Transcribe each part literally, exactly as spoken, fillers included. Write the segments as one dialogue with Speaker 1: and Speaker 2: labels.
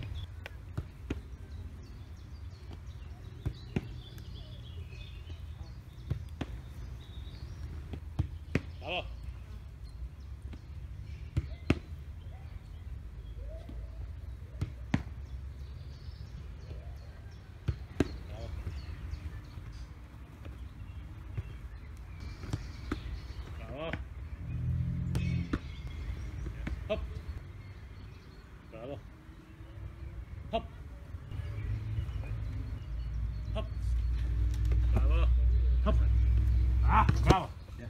Speaker 1: Bravo. Hopp. Bravo. Hopp. Hopp. Bravo. Hopp. Ah, bravo. Yes.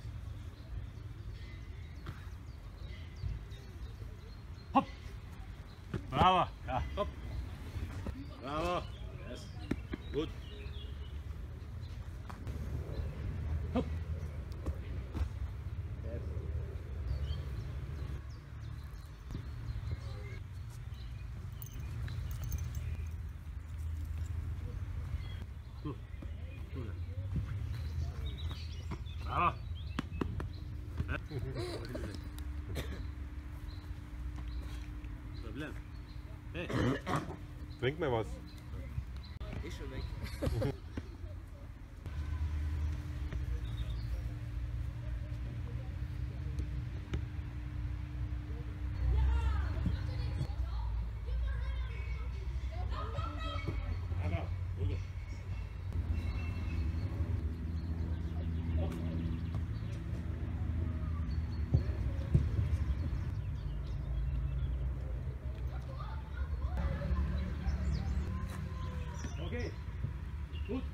Speaker 1: Hopp. Bravo. Ja, hopp. Bravo. Yes. Gut. Hopp. Yes. Gut. Gut. Bravo. Ja. Problem. Hey.
Speaker 2: Trink mir was.
Speaker 3: Ist schon weg.
Speaker 1: Aber, Hugo. Okay, gut.